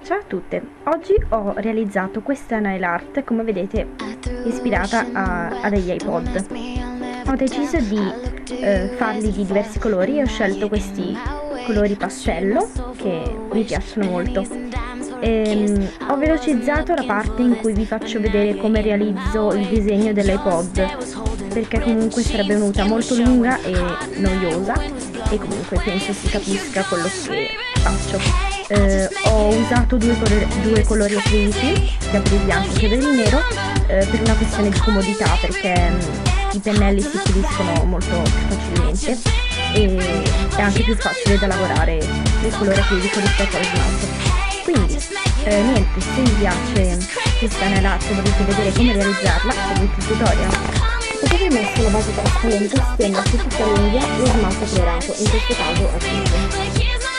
Ciao a tutte, oggi ho realizzato questa nail art, come vedete, ispirata a degli iPod. Ho deciso di farli di diversi colori e ho scelto questi colori pastello che mi piacciono molto. Ho velocizzato la parte in cui vi faccio vedere come realizzo il disegno dell'iPod, perché comunque sarebbe venuta molto lunga e noiosa e comunque penso si capisca quello che faccio. Ho usato due colori acrilici, sia per il bianco che per il nero, per una questione di comodità, perché i pennelli si puliscono molto facilmente e è anche più facile da lavorare il colore acrilico rispetto allo smalto. Quindi niente, se vi piace questa nail art e volete vedere come realizzarla, seguite il tutorial. Dopo aver messo la base trasparente, stendo su tutta l'unghia lo smalto colorato, in questo caso acrilico.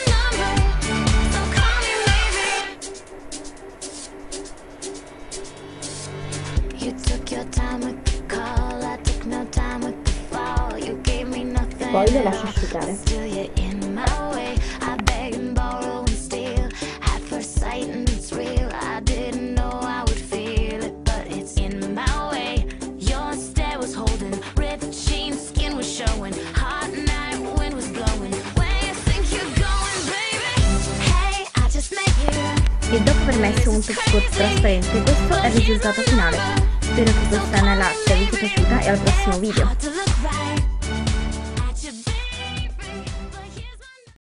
Poi lo lascio asciugare. E dopo aver messo un top coat trasparente, questo è il risultato finale. Spero che questa nail art vi sia piaciuta e al prossimo video.